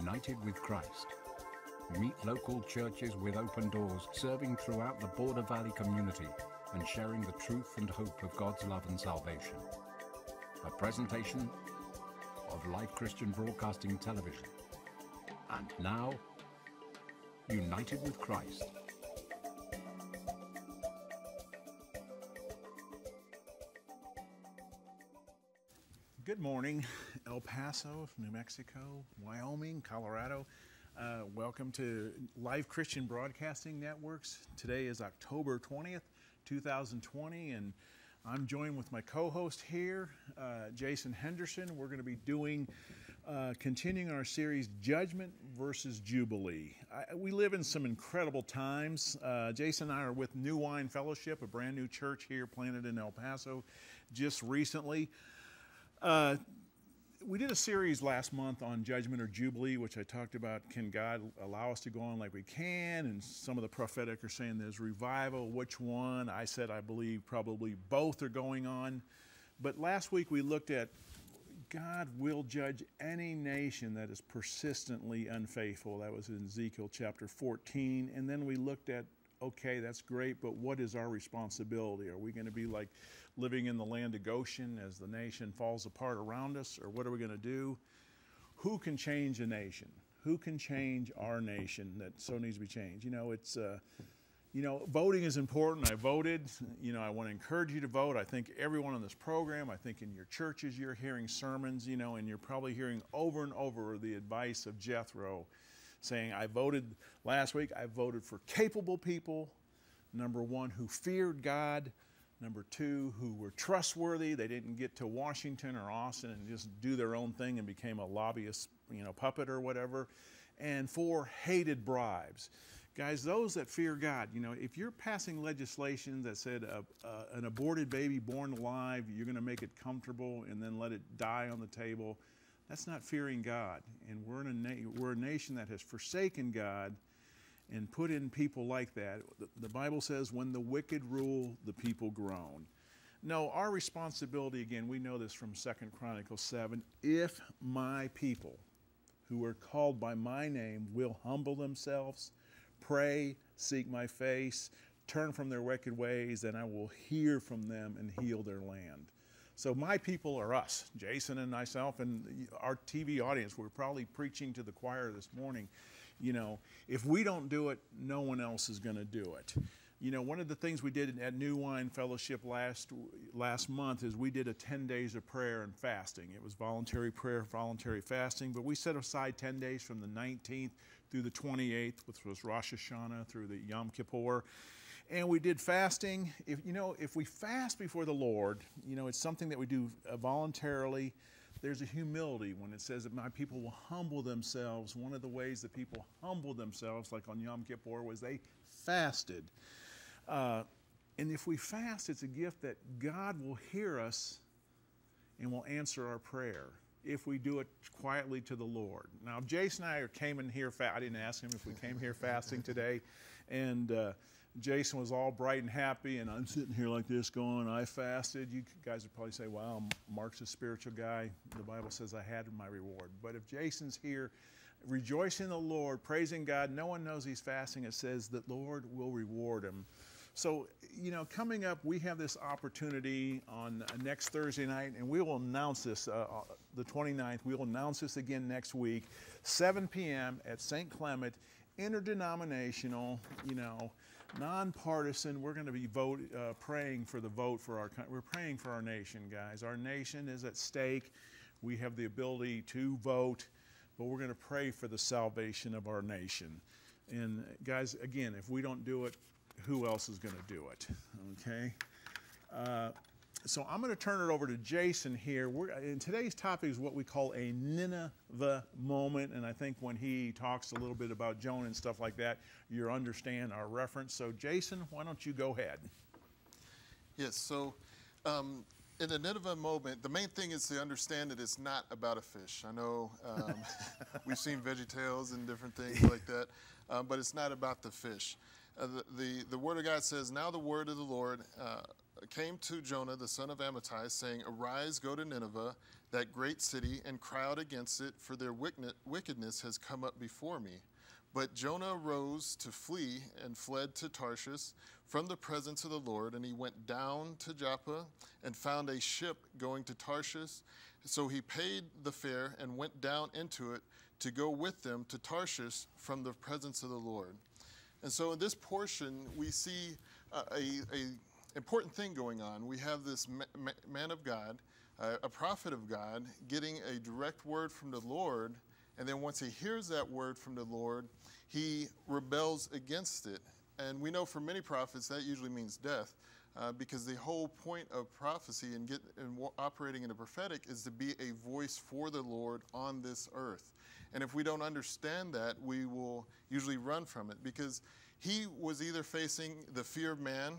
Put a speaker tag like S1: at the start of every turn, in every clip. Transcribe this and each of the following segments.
S1: united with Christ. Meet local churches with open doors, serving throughout the Border Valley community and sharing the truth and hope of God's love and salvation. A presentation of Life Christian Broadcasting Television. And now, united with Christ.
S2: Good morning, El Paso, New Mexico, Wyoming, Colorado. Welcome to Life Christian Broadcasting Networks. Today is October 20th, 2020, and I'm joined with my co-host here, Jason Henderson. We're going to be continuing our series, Judgment versus Jubilee. We live in some incredible times. Jason and I are with New Wine Fellowship, a brand new church here planted in El Paso just recently. We did a series last month on Judgment or Jubilee, which I talked about, can God allow us to go on like we can? And some of the prophetic are saying there's revival. Which one? I said I believe probably both are going on. But last week we looked at God will judge any nation that is persistently unfaithful. That was in Ezekiel chapter 14. And then we looked at, okay, that's great, but what is our responsibility? Are we going to be like living in the land of Goshen as the nation falls apart around us, or what are we going to do? Who can change a nation? Who can change our nation that so needs to be changed? Voting is important. I voted. I want to encourage you to vote. I think everyone on this program, I think in your churches you're hearing sermons, and you're probably hearing over and over the advice of Jethro, saying, I voted last week, I voted for capable people, number one, who feared God, number two, who were trustworthy. They didn't get to Washington or Austin and just do their own thing and became a lobbyist, puppet or whatever, and four, hated bribes. Guys, those that fear God, if you're passing legislation that said an aborted baby born alive, you're going to make it comfortable and then let it die on the table, that's not fearing God. And we're a nation that has forsaken God and put in people like that. The Bible says, when the wicked rule, the people groan. No, our responsibility, again, we know this from 2 Chronicles 7, if my people who are called by my name will humble themselves, pray, seek my face, turn from their wicked ways, then I will hear from them and heal their land. So my people are us, Jason and myself and our TV audience. We're probably preaching to the choir this morning. If we don't do it, no one else is going to do it. One of the things we did at New Wine Fellowship last month is we did a 10 days of prayer and fasting. It was voluntary prayer, voluntary fasting, but we set aside 10 days from the 19th through the 28th, which was Rosh Hashanah, through the Yom Kippur. And we did fasting. If we fast before the Lord, it's something that we do voluntarily. There's a humility when it says that my people will humble themselves. One of the ways that people humbled themselves, like on Yom Kippur, was they fasted. And if we fast, it's a gift that God will hear us and will answer our prayer if we do it quietly to the Lord. Now, Jason and I came in here, I didn't ask him if we came here fasting today, and Jason was all bright and happy, and I'm sitting here like this going, I fasted. You guys would probably say, wow, Mark's a spiritual guy. The Bible says I had my reward. But if Jason's here rejoicing in the Lord, praising God, no one knows he's fasting, it says that Lord will reward him. So, coming up, we have this opportunity on next Thursday night, and we will announce this, the 29th. We will announce this again next week, 7 p.m. at St. Clement, interdenominational, nonpartisan. We're going to be praying for the vote for our country. We're praying for our nation, guys. Our nation is at stake. We have the ability to vote, but we're going to pray for the salvation of our nation. And guys, again, if we don't do it, who else is going to do it? Okay. So I'm going to turn it over to Jason here. And today's topic is what we call a Nineveh moment. And I think when he talks a little bit about Jonah and stuff like that, you'll understand our reference. So Jason, why don't you go ahead?
S3: Yes. So in the Nineveh moment, the main thing is to understand that it's not about a fish. I know we've seen VeggieTales and different things like that, but it's not about the fish. The word of God says, "Now the word of the Lord came to Jonah, the son of Amittai, saying, Arise, go to Nineveh, that great city, and cry out against it, for their wickedness has come up before me. But Jonah arose to flee and fled to Tarshish from the presence of the Lord, and he went down to Joppa and found a ship going to Tarshish. So he paid the fare and went down into it to go with them to Tarshish from the presence of the Lord." And so in this portion, we see a important thing going on. We have this man of God, a prophet of God, getting a direct word from the Lord, and then once he hears that word from the Lord, he rebels against it. And we know for many prophets that usually means death, because the whole point of prophecy and operating in the prophetic is to be a voice for the Lord on this earth. And if we don't understand that, we will usually run from it, because he was either facing the fear of man.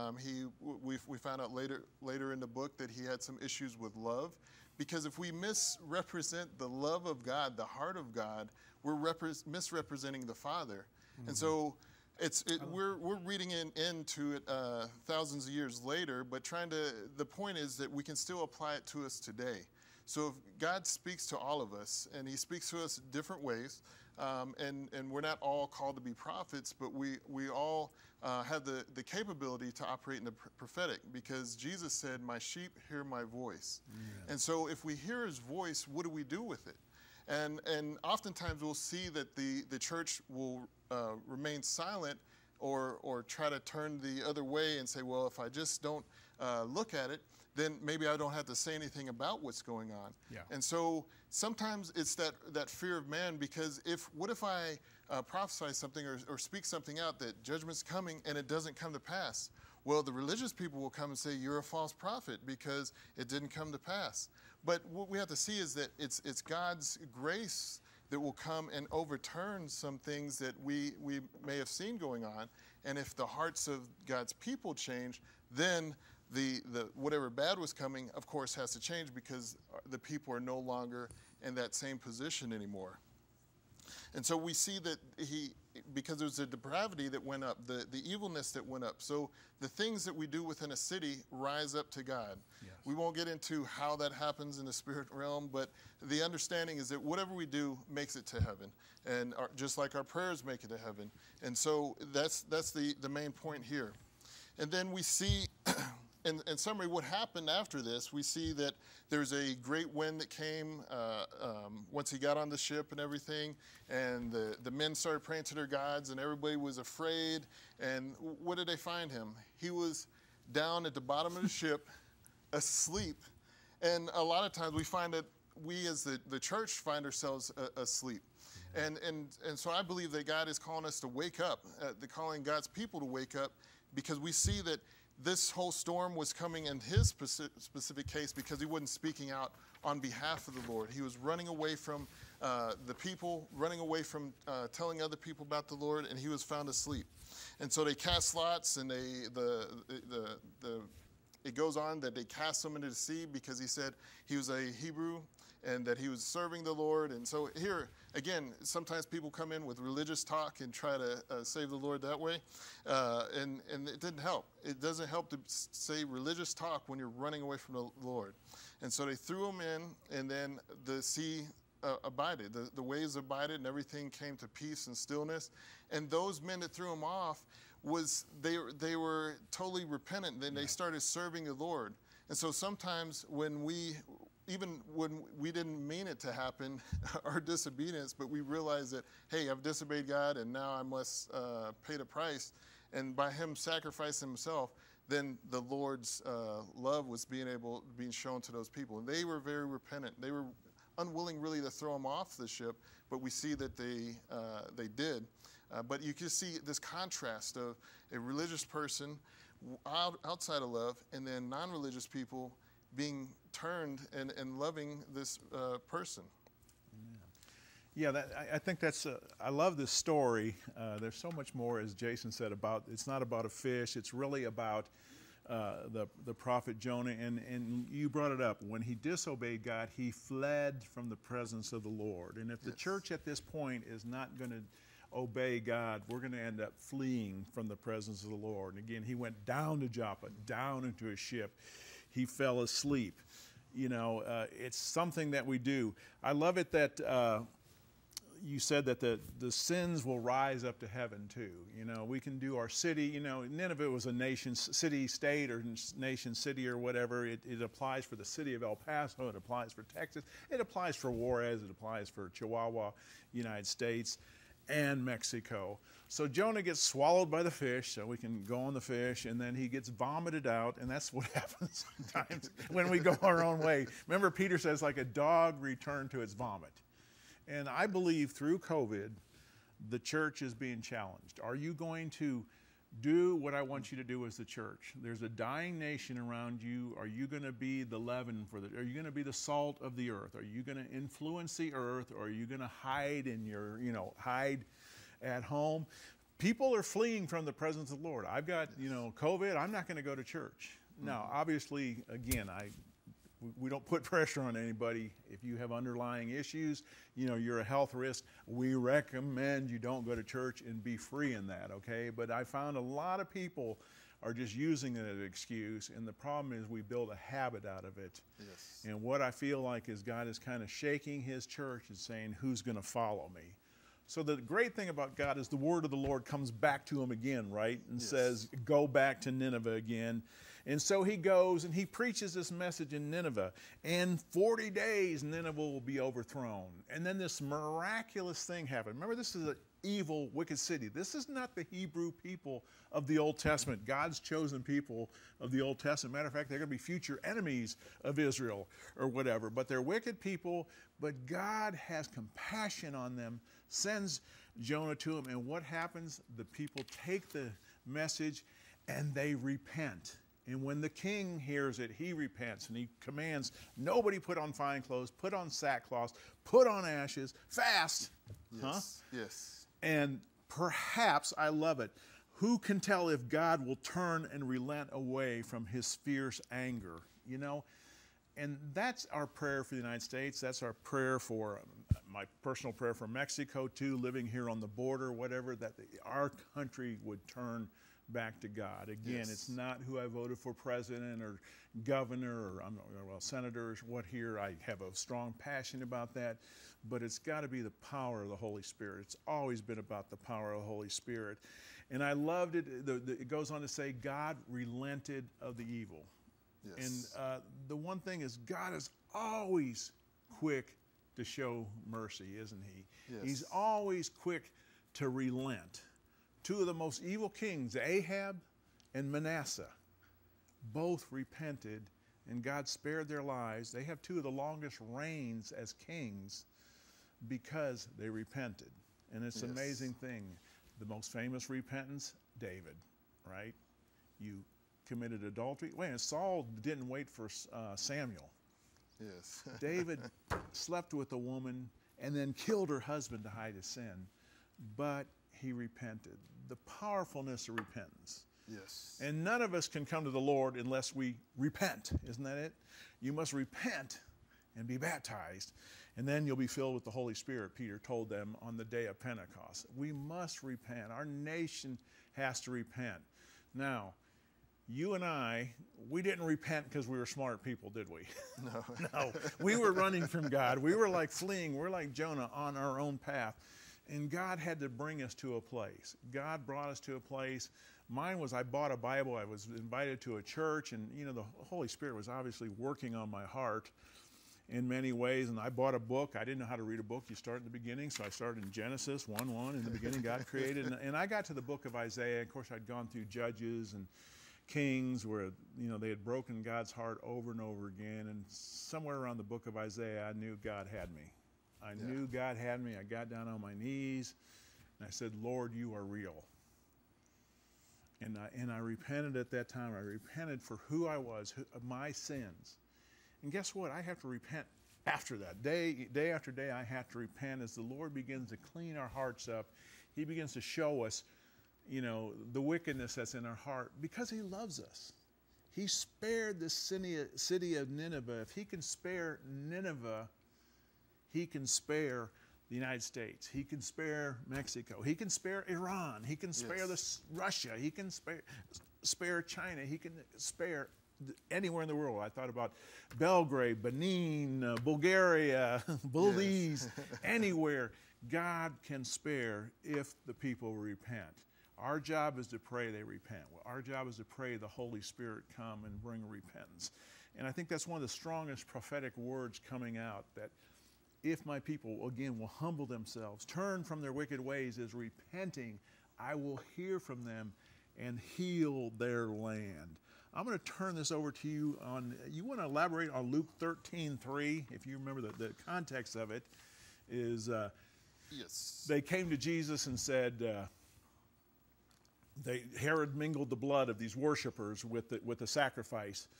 S3: We found out later in the book that he had some issues with love, because if we misrepresent the love of God, the heart of God, we're misrepresenting the Father. Mm-hmm. And so we're reading into it thousands of years later, but the point is that we can still apply it to us today. So if God speaks to all of us, and he speaks to us different ways, and we're not all called to be prophets, but we all have the capability to operate in the prophetic, because Jesus said, "My sheep hear my voice." Yeah. And so if we hear his voice, what do we do with it? And oftentimes we'll see that the church will remain silent or try to turn the other way and say, well, if I just don't look at it, then maybe I don't have to say anything about what's going on. Yeah. And so sometimes it's that fear of man, because what if I prophesy something or speak something out that judgment's coming and it doesn't come to pass? Well, the religious people will come and say, you're a false prophet because it didn't come to pass. But what we have to see is that it's God's grace that will come and overturn some things that we may have seen going on. And if the hearts of God's people change, then the whatever bad was coming, of course, has to change, because the people are no longer in that same position anymore. And so we see that because there's a depravity that went up, the evilness that went up. So the things that we do within a city rise up to God. Yes. We won't get into how that happens in the spirit realm, but the understanding is that whatever we do makes it to heaven, and just like our prayers make it to heaven. And so that's the main point here. And then we see, in summary, what happened after this. We see that there's a great wind that came once he got on the ship and everything, and the men started praying to their gods, and everybody was afraid. And what did they find him? He was down at the bottom of the ship, asleep. And a lot of times we find that we as the church find ourselves asleep. And so I believe that God is calling us to wake up, calling God's people to wake up, because we see that this whole storm was coming in his specific case because he wasn't speaking out on behalf of the Lord. He was running away from the people, running away from telling other people about the Lord, and he was found asleep. And so they cast lots, and it goes on that they cast him into the sea because he said he was a Hebrew and that he was serving the Lord. And so here, again, sometimes people come in with religious talk and try to save the Lord that way, and it didn't help. It doesn't help to say religious talk when you're running away from the Lord. And so they threw him in, and then the sea abided. The waves abided, and everything came to peace and stillness. And those men that threw him off, they were totally repentant, and then they started serving the Lord. And so sometimes even when we didn't mean it to happen, our disobedience, but we realized that, hey, I've disobeyed God, and now I must pay the price. And by him sacrificing himself, then the Lord's love was being shown to those people. And they were very repentant. They were unwilling really to throw him off the ship, but we see that they did. But you can see this contrast of a religious person outside of love, and then non-religious people being turned and loving this person.
S2: Yeah, I think I love this story. There's so much more, as Jason said, it's not about a fish. It's really about the prophet Jonah. And you brought it up. When he disobeyed God, he fled from the presence of the Lord. And if the church at this point is not going to obey God, we're going to end up fleeing from the presence of the Lord. And again, he went down to Joppa, down into a ship. He fell asleep. You know, it's something that we do. I love it that you said that the sins will rise up to heaven too. You know, we can do our city, you know, Nineveh was a nation, city, state, or nation, city, or whatever. It applies for the city of El Paso. It applies for Texas. It applies for Juarez. It applies for Chihuahua, United States, and Mexico. So Jonah gets swallowed by the fish, so we can go on the fish, and then he gets vomited out, and that's what happens sometimes when we go our own way. Remember, Peter says, like a dog returned to its vomit. And I believe through COVID, the church is being challenged. Are you going to do what I want you to do as the church? There's a dying nation around you. Are you going to be the leaven are you going to be the salt of the earth? Are you going to influence the earth? Or are you going to hide in your, hide at home? People are fleeing from the presence of the Lord. I've got, COVID. I'm not going to go to church. Now, obviously, again, we don't put pressure on anybody. If you have underlying issues, you're a health risk, we recommend you don't go to church and be free in that, okay? But I found a lot of people are just using it as an excuse, and the problem is we build a habit out of it.
S3: Yes.
S2: And what I feel like is God is kind of shaking his church and saying, who's going to follow me? So the great thing about God is the word of the Lord comes back to him again, right? And says, go back to Nineveh again. And so he goes and he preaches this message in Nineveh. And 40 days, Nineveh will be overthrown. And then this miraculous thing happened. Remember, this is an evil, wicked city. This is not the Hebrew people of the Old Testament, God's chosen people of the Old Testament. Matter of fact, they're going to be future enemies of Israel or whatever. But they're wicked people, but God has compassion on them, sends Jonah to them. And what happens? The people take the message and they repent. And when the king hears it, he repents and he commands nobody put on fine clothes, put on sackcloth, put on ashes, fast.
S3: Yes. Yes.
S2: And perhaps, I love it, who can tell if God will turn and relent away from his fierce anger, And that's our prayer for the United States. That's our prayer for, my personal prayer for Mexico too, living here on the border, whatever, that our country would turn back to God. Again, It's not who I voted for president or governor or senators, what here. I have a strong passion about that, but it's got to be the power of the Holy Spirit. It's always been about the power of the Holy Spirit. And I loved it. It goes on to say, God relented of the evil.
S3: Yes.
S2: And the one thing is, God is always quick to show mercy, isn't he?
S3: Yes.
S2: He's always quick to relent. Two of the most evil kings, Ahab and Manasseh, both repented, and God spared their lives. They have two of the longest reigns as kings because they repented. And it's an amazing thing. The most famous repentance, David, right? You committed adultery. Wait, Saul didn't wait for Samuel.
S3: Yes.
S2: David slept with a woman and then killed her husband to hide his sin. But he repented. The powerfulness of repentance.
S3: Yes.
S2: And none of us can come to the Lord unless we repent. Isn't that it? You must repent and be baptized, and then you'll be filled with the Holy Spirit, Peter told them on the day of Pentecost. We must repent. Our nation has to repent. Now, you and I, we didn't repent because we were smart people, did we?
S3: No.
S2: No. We were running from God. We were like fleeing. We're like Jonah on our own path. And God had to bring us to a place. God brought us to a place. Mine was, I bought a Bible. I was invited to a church, and the Holy Spirit was obviously working on my heart in many ways. And I bought a book. I didn't know how to read a book. You start in the beginning, so I started in Genesis 1:1. In the beginning, God created. And I got to the book of Isaiah. Of course, I'd gone through Judges and Kings, where they had broken God's heart over and over again. And somewhere around the book of Isaiah, I knew God had me. I knew God had me. I got down on my knees, and I said, Lord, you are real. And I repented at that time. I repented for who I was, my sins. And guess what? I have to repent after that. Day after day, I have to repent as the Lord begins to clean our hearts up. He begins to show us, the wickedness that's in our heart because he loves us. He spared the city of Nineveh. If he can spare Nineveh, he can spare the United States. He can spare Mexico. He can spare Iran. He can spare Russia. He can spare China. He can spare anywhere in the world. I thought about Belgrade, Benin, Bulgaria, Belize, anywhere. God can spare if the people repent. Our job is to pray they repent. Our job is to pray the Holy Spirit come and bring repentance. And I think that's one of the strongest prophetic words coming out, that if my people, again, will humble themselves, turn from their wicked ways, is repenting, I will hear from them and heal their land. I'm going to turn this over to you you want to elaborate on Luke 13:3, if you remember the context of it, is
S3: Yes.
S2: They came to Jesus and said, Herod mingled the blood of these worshipers with the sacrifice.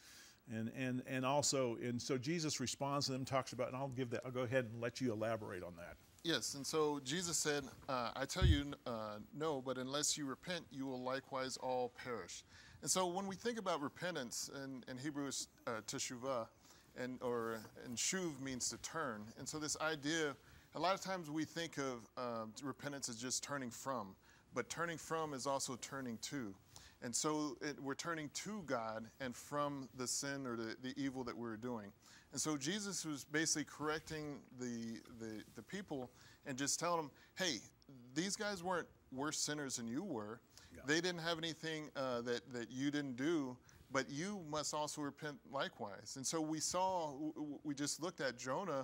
S2: And so Jesus responds to them, talks about, and I'll go ahead and let you elaborate on that.
S3: Yes, and so Jesus said, I tell you, no, but unless you repent, you will likewise all perish. And so when we think about repentance, in Hebrew is teshuvah, and shuv means to turn. And so this idea, a lot of times we think of repentance as just turning from, but turning from is also turning to. And so we're turning to God and from the sin or the evil that we're doing. And so Jesus was basically correcting the people and just telling them, hey, these guys weren't worse sinners than you were. Yeah. They didn't have anything that you didn't do, but you must also repent likewise. And so we just looked at Jonah.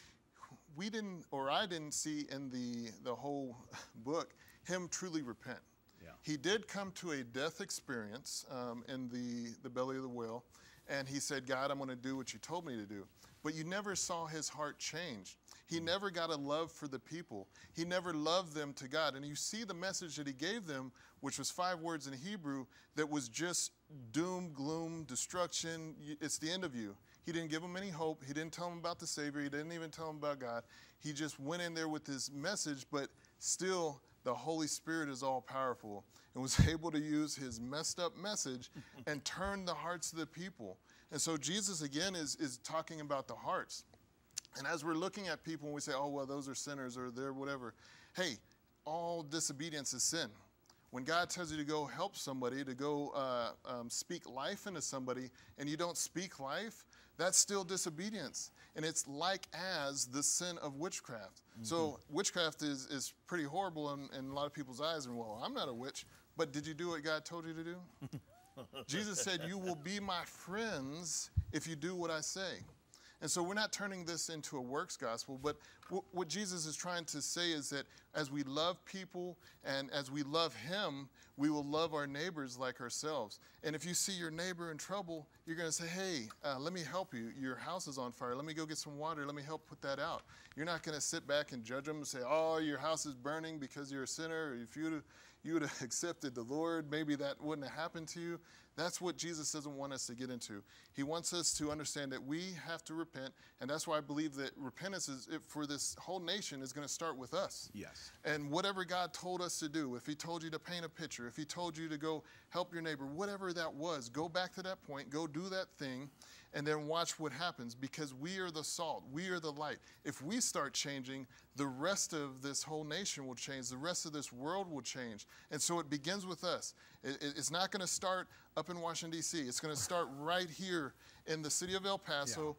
S3: I didn't see in the whole book him truly repent. Yeah. He did come to a death experience in the belly of the whale, and he said, God, I'm going to do what you told me to do. But you never saw his heart change. He never got a love for the people. He never loved them to God. And you see the message that he gave them, which was 5 words in Hebrew, that was just doom, gloom, destruction. It's the end of you. He didn't give them any hope. He didn't tell them about the Savior. He didn't even tell them about God. He just went in there with this message, but still the Holy Spirit is all powerful and was able to use his messed up message and turn the hearts of the people. And so Jesus, again, is talking about the hearts. And as we're looking at people and we say, oh, well, those are sinners or they're whatever. Hey, all disobedience is sin. When God tells you to go help somebody, to go speak life into somebody, and you don't speak life, that's still disobedience. And it's like as the sin of witchcraft. Mm-hmm. So witchcraft is pretty horrible in a lot of people's eyes. And, well, I'm not a witch. But did you do what God told you to do? Jesus said, you will be my friends if you do what I say. And so we're not turning this into a works gospel, but what Jesus is trying to say is that as we love people and as we love him, we will love our neighbors like ourselves. And if you see your neighbor in trouble, you're going to say, hey, let me help you. Your house is on fire. Let me go get some water. Let me help put that out. You're not going to sit back and judge them and say, oh, your house is burning because you're a sinner. Or if you would have accepted the Lord, maybe that wouldn't have happened to you. That's what Jesus doesn't want us to get into. He wants us to understand that we have to repent, and that's why I believe that repentance for this whole nation is going to start with us.
S2: Yes.
S3: And whatever God told us to do, if he told you to paint a picture, if he told you to go help your neighbor, whatever that was, go back to that point, go do that thing, and then watch what happens, because we are the salt, we are the light. If we start changing, the rest of this whole nation will change, the rest of this world will change. And so it begins with us. It's not going to start up in Washington, D.C. It's going to start right here in the city of El Paso,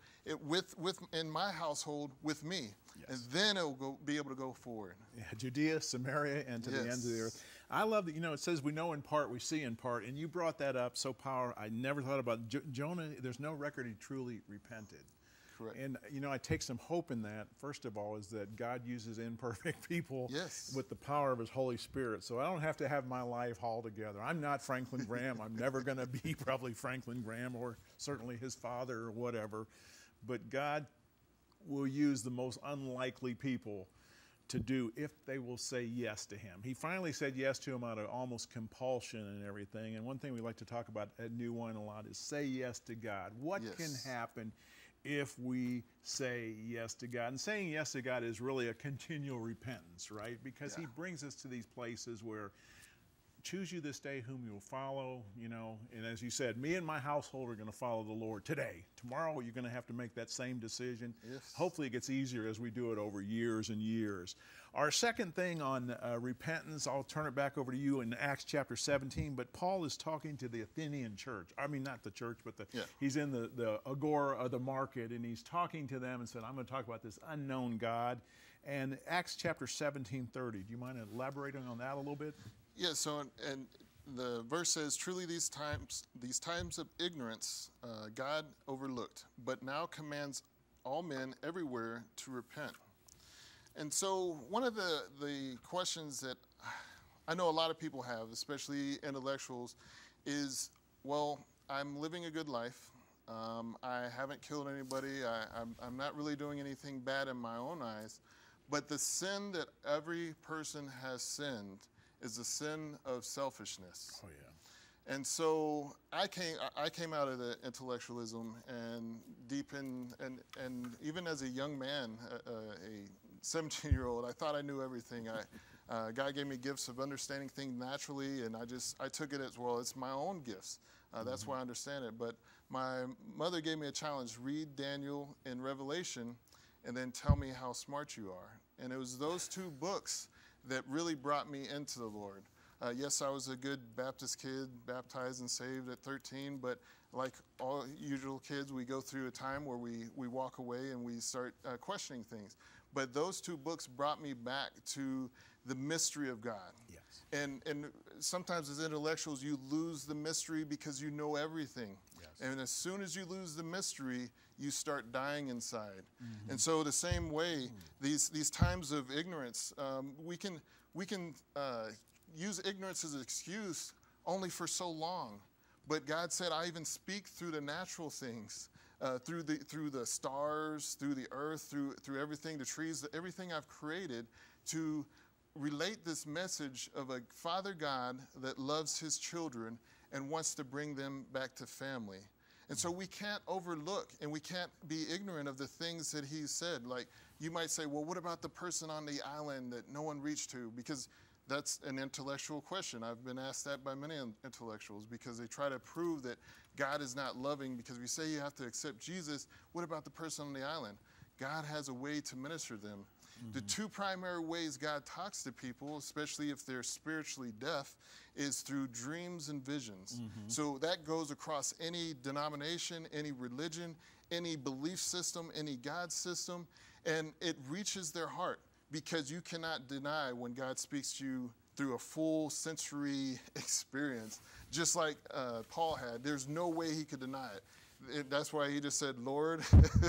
S3: in my household with me. Yes. And then it will be able to go forward.
S2: Yeah, Judea, Samaria, and to the ends of the earth. I love that, it says we know in part, we see in part, and you brought that up so powerful. I never thought about Jonah. There's no record he truly repented.
S3: Correct.
S2: And, I take some hope in that. First of all, is that God uses imperfect people with the power of his Holy Spirit. So I don't have to have my life all together. I'm not Franklin Graham. I'm never going to be probably Franklin Graham or certainly his father or whatever. But God will use the most unlikely people to do if they will say yes to him. He finally said yes to him out of almost compulsion and everything. And one thing we like to talk about at New Wine a lot is say yes to God. What can happen if we say yes to God? And saying yes to God is really a continual repentance, right? Because he brings us to these places where choose you this day whom you will follow, you know, and as you said, me and my household are going to follow the Lord today. Tomorrow you're going to have to make that same decision.
S3: Yes.
S2: Hopefully it gets easier as we do it over years and years. Our second thing on repentance, I'll turn it back over to you in Acts chapter 17, but Paul is talking to the Athenian church. I mean, not the church, but he's in the agora of the market, and he's talking to them and said, I'm going to talk about this unknown God. And Acts chapter 17:30, do you mind elaborating on that a little bit?
S3: Yeah, so, and the verse says, truly these times of ignorance God overlooked, but now commands all men everywhere to repent. And so one of the questions that I know a lot of people have, especially intellectuals, is, well, I'm living a good life. I haven't killed anybody. I'm not really doing anything bad in my own eyes. But the sin that every person has sinned is the sin of selfishness. Oh, yeah. And so I came out of the intellectualism and deep in, and even as a young man, a 17-year-old, I thought I knew everything. God gave me gifts of understanding things naturally, and I took it as, well, it's my own gifts. That's why I understand it. But my mother gave me a challenge: read Daniel and Revelation, and then tell me how smart you are. And it was those two books that really brought me into the Lord. Yes, I was a good Baptist kid, baptized and saved at 13, but like all usual kids, we go through a time where we walk away and we start questioning things. But those two books brought me back to the mystery of God. Yes. And sometimes as intellectuals, you lose the mystery because you know everything. Yes. And as soon as you lose the mystery, you start dying inside. Mm-hmm. And so the same way, these times of ignorance, we can use ignorance as an excuse only for so long. But God said, I even speak through the natural things, through the stars, through the earth, through everything, the trees, everything I've created, to relate this message of a Father God that loves his children and wants to bring them back to family. And so we can't overlook and we can't be ignorant of the things that he said. Like, you might say, well, what about the person on the island that no one reached to? Because that's an intellectual question. I've been asked that by many intellectuals because they try to prove that God is not loving because we say you have to accept Jesus. What about the person on the island? God has a way to minister to them. Mm-hmm. The two primary ways God talks to people, especially if they're spiritually deaf, is through dreams and visions. Mm-hmm. So that goes across any denomination, any religion, any belief system, any God system, and it reaches their heart because you cannot deny when God speaks to you through a full sensory experience, just like Paul had. There's no way he could deny it. That's why he just said, Lord.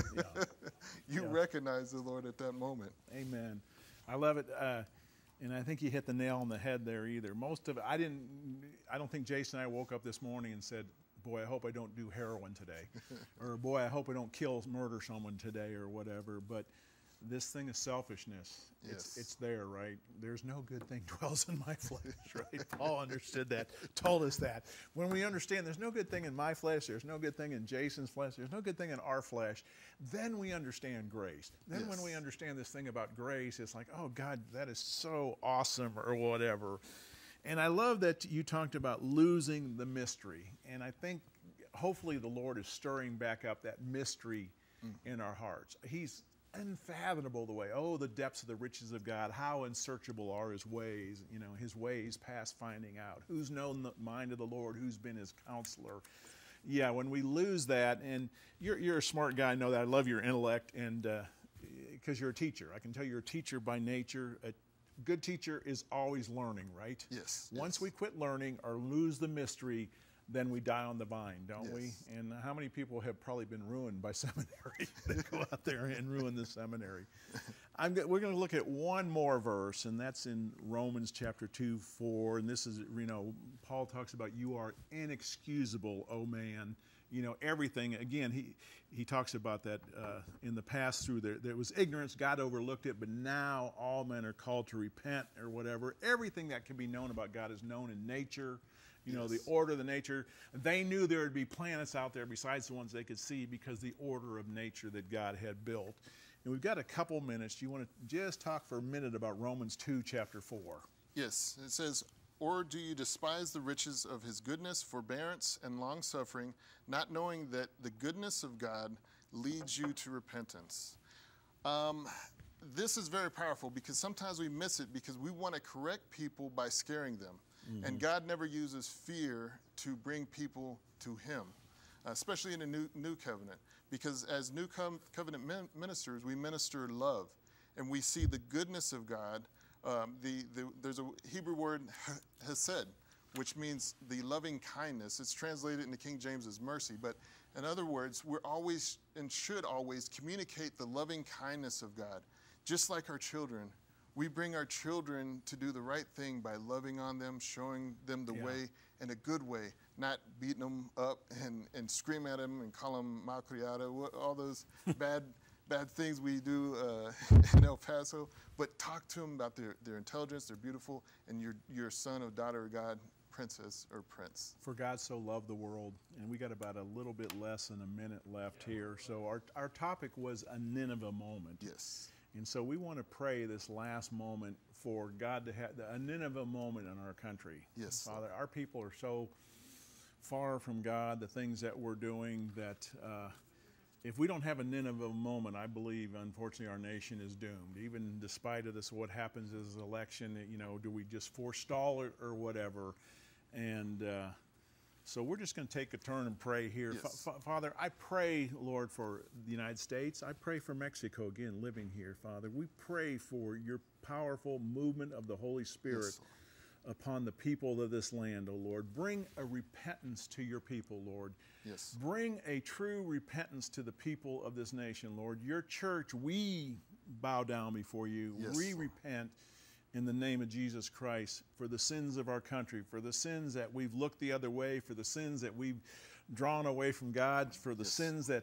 S3: You recognize the Lord at that moment.
S2: Amen. I love it. And I think you hit the nail on the head there either. Most of it, I don't think Jason and I woke up this morning and said, boy, I hope I don't do heroin today. Or boy, I hope I don't murder someone today or whatever. But this thing is selfishness.
S3: Yes.
S2: It's there, right? There's no good thing dwells in my flesh, right? Paul understood that, told us that. When we understand there's no good thing in my flesh, there's no good thing in Jason's flesh, there's no good thing in our flesh, then we understand grace. Then when we understand this thing about grace, it's like, oh, God, that is so awesome or whatever. And I love that you talked about losing the mystery. And I think hopefully the Lord is stirring back up that mystery in our hearts. He's unfathomable the way, oh, the depths of the riches of God, how unsearchable are his ways, his ways past finding out. Who's known the mind of the Lord, who's been his counselor. Yeah, when we lose that, and you're a smart guy, I know that. I love your intellect, and because you're a teacher. I can tell you're a teacher by nature. A good teacher is always learning, right?
S3: Yes.
S2: Once we quit learning or lose the mystery, then we die on the vine, don't we? And how many people have probably been ruined by seminary? They go out there and ruin the seminary. We're going to look at one more verse, and that's in Romans chapter 2:4. And this is, Paul talks about you are inexcusable, O man. Everything. Again, he talks about that in the past through there was ignorance. God overlooked it, but now all men are called to repent or whatever. Everything that can be known about God is known in nature. The order of the nature. They knew there would be planets out there besides the ones they could see because the order of nature that God had built. And we've got a couple minutes. Do you want to just talk for a minute about Romans 2, chapter 4?
S3: Yes. It says, Or do you despise the riches of his goodness, forbearance, and long-suffering, not knowing that the goodness of God leads you to repentance? This is very powerful because sometimes we miss it because we want to correct people by scaring them. And God never uses fear to bring people to him, especially in the new covenant. Because as new covenant ministers, we minister love. And we see the goodness of God. There's a Hebrew word, hesed, which means the loving kindness. It's translated in the King James as mercy. But in other words, we're always and should always communicate the loving kindness of God. Just like our children, we bring our children to do the right thing by loving on them, showing them the way in a good way, not beating them up and scream at them and call them malcriado, all those bad things we do in El Paso, but talk to them about their intelligence, they're beautiful, and you're a son or daughter of God, princess or prince.
S2: For God so loved the world, and we got about a little bit less than a minute left here. So our topic was a Nineveh moment.
S3: Yes.
S2: And so we want to pray this last moment for God to have a Nineveh moment in our country.
S3: Yes.
S2: Father, our people are so far from God, the things that we're doing, that if we don't have a Nineveh moment, I believe, unfortunately, our nation is doomed. Even despite of this, what happens is election, do we just forestall it or whatever? And so we're just going to take a turn and pray here.
S3: Yes.
S2: Father, I pray, Lord, for the United States. I pray for Mexico, again, living here, Father. We pray for your powerful movement of the Holy Spirit.
S3: Yes,
S2: upon the people of this land, O Lord. Bring a repentance to your people, Lord.
S3: Yes.
S2: Bring a true repentance to the people of this nation, Lord. Your church, we bow down before you.
S3: Yes,
S2: we
S3: Lord.
S2: repent in the name of Jesus Christ for the sins of our country, for the sins that we've looked the other way, for the sins that we've drawn away from God, for the sins that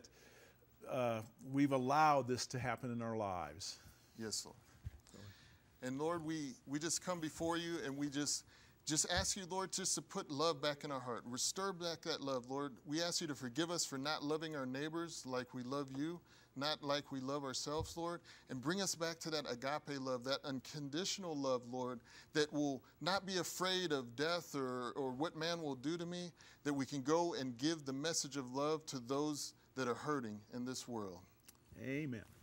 S2: we've allowed this to happen in our lives.
S3: Yes, Lord. And Lord, we just come before you and we just ask you, Lord, just to put love back in our heart. Restore back that love, Lord. We ask you to forgive us for not loving our neighbors like we love you, not like we love ourselves, Lord. And bring us back to that agape love, that unconditional love, Lord, that will not be afraid of death or what man will do to me, that we can go and give the message of love to those that are hurting in this world.
S2: Amen.